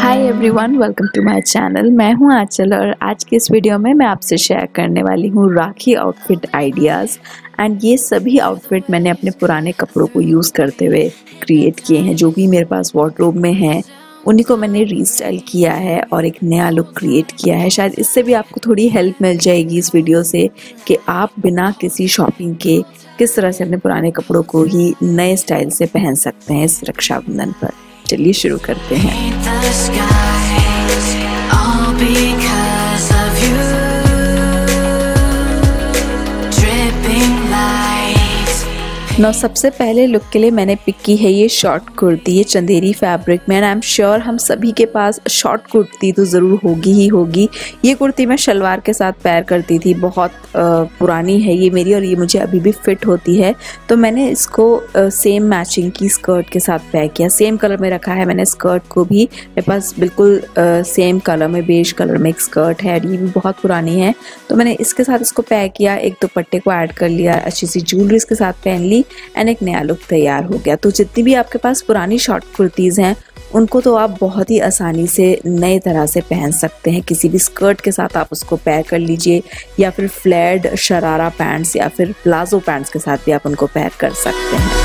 Hi everyone, welcome to my channel. मैं हूं आंचल और आज की इस वीडियो में मैं आपसे शेयर करने वाली हूं राखी आउटफिट आइडियाज़। एंड ये सभी आउटफिट मैंने अपने पुराने कपड़ों को यूज़ करते हुए क्रिएट किए हैं। जो भी मेरे पास वार्डरोब में हैं उन्हीं को मैंने रीस्टाइल किया है और एक नया लुक क्रिएट किया है। शायद इससे भी आपको थोड़ी हेल्प मिल जाएगी इस वीडियो से कि आप बिना किसी शॉपिंग के किस तरह से अपने पुराने कपड़ों को ही नए स्टाइल से पहन सकते हैं इस रक्षाबंधन पर। चलिए शुरू करते हैं। सबसे पहले लुक के लिए मैंने पिक की है ये शॉर्ट कुर्ती, ये चंदेरी फैब्रिक में। आई एम श्योर हम सभी के पास शॉर्ट कुर्ती तो ज़रूर होगी ही होगी। ये कुर्ती मैं शलवार के साथ पैर करती थी, बहुत पुरानी है ये मेरी और ये मुझे अभी भी फिट होती है। तो मैंने इसको सेम मैचिंग की स्कर्ट के साथ पैक किया। सेम कलर में रखा है मैंने स्कर्ट को भी। मेरे पास बिल्कुल सेम कलर में, बेज कलर में एक स्कर्ट है, ये भी बहुत पुरानी है। तो मैंने इसके साथ इसको पैक किया, एक दुपट्टे को ऐड कर लिया, अच्छी सी ज्वेलरी इसके साथ पहन ली एंड एक नया लुक तैयार हो गया। तो जितनी भी आपके पास पुरानी शॉर्ट कुर्तीज़ हैं उनको तो आप बहुत ही आसानी से नए तरह से पहन सकते हैं। किसी भी स्कर्ट के साथ आप उसको पैर कर लीजिए या फिर फ्लैड शरारा पैंट्स या फिर प्लाजो पैंट्स के साथ भी आप उनको पैर कर सकते हैं।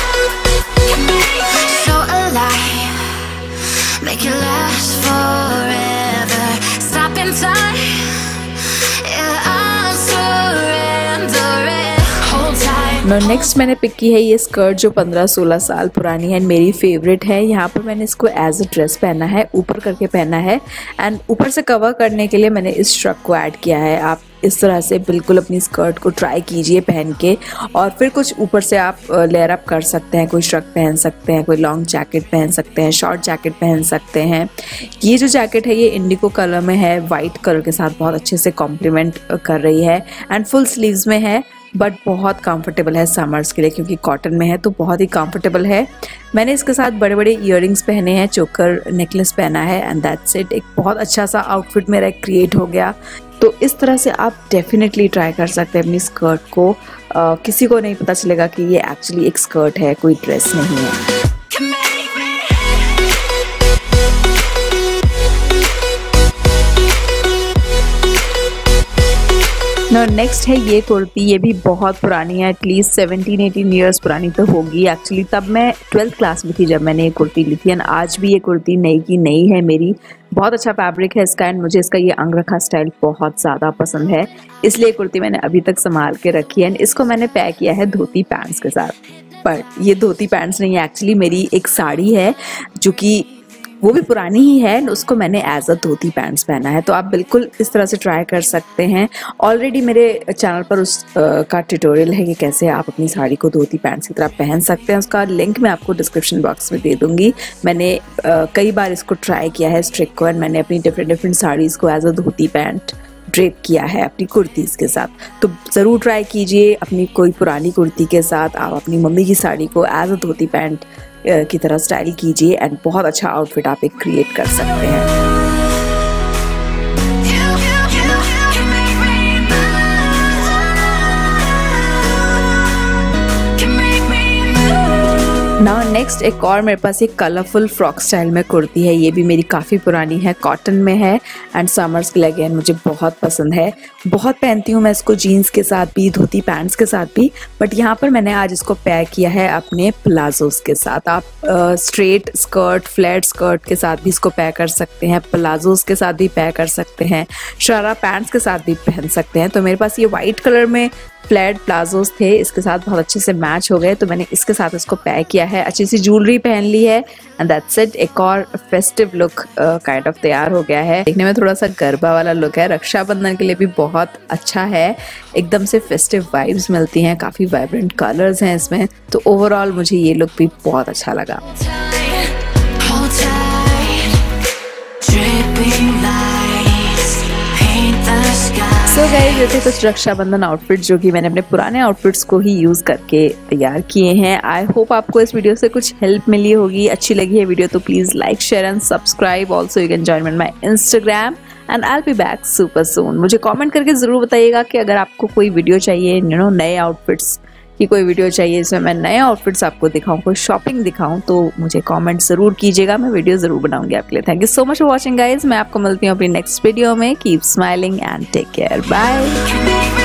नेक्स्ट मैंने पिक की है ये स्कर्ट जो 15-16 साल पुरानी है, मेरी फेवरेट है। यहाँ पर मैंने इसको एज अ ड्रेस पहना है, ऊपर करके पहना है एंड ऊपर से कवर करने के लिए मैंने इस स्ट्रक को ऐड किया है। आप इस तरह से बिल्कुल अपनी स्कर्ट को ट्राई कीजिए पहन के और फिर कुछ ऊपर से आप लेयर अप कर सकते हैं। कोई श्रग पहन सकते हैं, कोई लॉन्ग जैकेट पहन सकते हैं, शॉर्ट जैकेट पहन सकते हैं। ये जो जैकेट है ये इंडिगो कलर में है, वाइट कलर के साथ बहुत अच्छे से कॉम्प्लीमेंट कर रही है एंड फुल स्लीव्स में है, बट बहुत कंफर्टेबल है समर्स के लिए क्योंकि कॉटन में है तो बहुत ही कंफर्टेबल है। मैंने इसके साथ बड़े बड़े इयररिंग्स पहने हैं, चोकर नेकलेस पहना है एंड दैट्स इट। एक बहुत अच्छा सा आउटफिट मेरा क्रिएट हो गया। तो इस तरह से आप डेफिनेटली ट्राई कर सकते हैं अपनी स्कर्ट को। किसी को नहीं पता चलेगा कि ये एक्चुअली एक स्कर्ट है, कोई ड्रेस नहीं है। नेक्स्ट है ये कुर्ती। ये भी बहुत पुरानी है, एटलीस्ट 17-18 ईयर्स पुरानी तो होगी एक्चुअली। तब मैं 12th क्लास में थी जब मैंने ये कुर्ती ली थी एंड आज भी ये कुर्ती नई की नई है मेरी। बहुत अच्छा फैब्रिक है इसका एंड मुझे इसका ये अंगरखा स्टाइल बहुत ज़्यादा पसंद है, इसलिए कुर्ती मैंने अभी तक संभाल के रखी है। एंड इसको मैंने पैक किया है धोती पैंट्स के साथ, पर ये धोती पैंट्स नहीं है, एक्चुअली मेरी एक साड़ी है जो कि वो भी पुरानी ही है, उसको मैंने एज अ धोती पैंट्स पहना है। तो आप बिल्कुल इस तरह से ट्राई कर सकते हैं। ऑलरेडी मेरे चैनल पर उस का ट्यूटोरियल है कि कैसे आप अपनी साड़ी को धोती पैंट्स की तरह पहन सकते हैं। उसका लिंक मैं आपको डिस्क्रिप्शन बॉक्स में दे दूंगी। मैंने कई बार इसको ट्राई किया है इस ट्रिक को एंड मैंने अपनी डिफरेंट साड़ीज़ को as a dhoti pant drape किया है अपनी कुर्तीज़ के साथ। तो ज़रूर ट्राई कीजिए अपनी कोई पुरानी कुर्ती के साथ आप अपनी मम्मी की साड़ी को एज अ धोती पैंट की तरह स्टाइल कीजिए एंड बहुत अच्छा आउटफिट आप एक क्रिएट कर सकते हैं। नेक्स्ट एक और मेरे पास एक कलरफुल फ्रॉक स्टाइल में कुर्ती है। ये भी मेरी काफ़ी पुरानी है, कॉटन में है एंड समर्स के लिए अगेन मुझे बहुत पसंद है। बहुत पहनती हूँ मैं इसको जीन्स के साथ भी, धोती पैंट्स के साथ भी, बट यहाँ पर मैंने आज इसको पैक किया है अपने प्लाजोस के साथ। आप स्ट्रेट स्कर्ट, फ्लैट स्कर्ट के साथ भी इसको पैक कर सकते हैं, प्लाजोस के साथ भी पैक कर सकते हैं, शरारा पैंट्स के साथ भी पहन सकते हैं। तो मेरे पास ये वाइट कलर में फ्लैट प्लाजोस थे, इसके साथ बहुत अच्छे से मैच हो गए तो मैंने इसके साथ इसको पैक किया है। अच्छी सी ज्वेलरी पहन ली है एंड दैट्स इट। एक और फेस्टिव लुक काइंड ऑफ तैयार हो गया है। देखने में थोड़ा सा गरबा वाला लुक है, रक्षाबंधन के लिए भी बहुत अच्छा है। एकदम से फेस्टिव वाइब्स मिलती हैं, काफ़ी वाइब्रेंट कलर्स हैं इसमें। तो ओवरऑल मुझे ये लुक भी बहुत अच्छा लगा। सो गाइस, ये थे कुछ रक्षाबंधन आउटफिट जो कि मैंने अपने पुराने आउटफिट्स को ही यूज़ करके तैयार किए हैं। आई होप आपको इस वीडियो से कुछ हेल्प मिली होगी, अच्छी लगी है वीडियो तो please like, share and subscribe. Also you can join me on my Instagram and I will be back super soon. मुझे कमेंट करके ज़रूर बताइएगा कि अगर आपको कोई वीडियो चाहिए नए आउटफिट्स कि कोई वीडियो चाहिए जिसमें मैं नए आउटफिट्स आपको दिखाऊं, कोई शॉपिंग दिखाऊं, तो मुझे कमेंट ज़रूर कीजिएगा, मैं वीडियो ज़रूर बनाऊंगी आपके लिए। Thank you so much for watching guys. मैं आपको मिलती हूँ अपनी नेक्स्ट वीडियो में। Keep smiling and take care, bye.